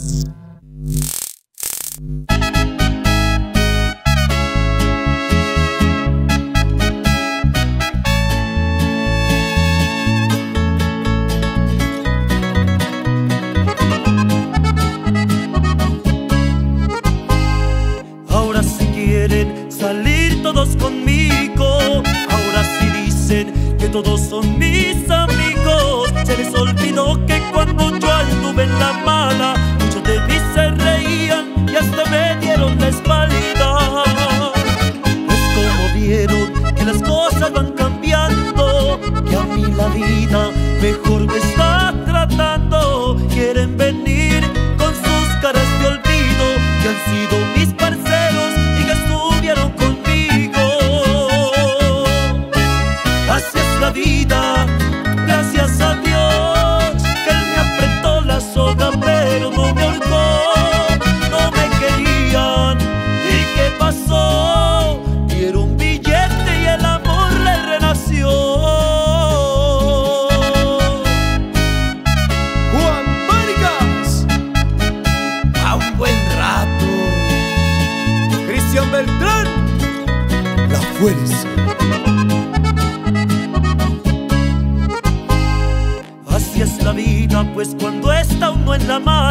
Ahora si quieren salir todos conmigo, ahora sí dicen que todos son mis amigos. Se les olvidó que cuando yo anduve en la mala, muchos de mí se reían y hasta me dieron la espalda. Pues como vieron que las cosas van cambiando, que a mí la vida mejor me está tratando, quieren venir con sus caras de olvido, que han sido mis parceros y que estuvieron conmigo. Así es la vida, gracias a Dios, que Él me apretó la soga pero no me ahorcó. No me querían, ¿y qué pasó? Dieron un billete y el amor le renació. Juan Vargas, a un buen rato. Cristian Beltrán, la fuerza. Así es la vida, pues cuando está uno en la mala,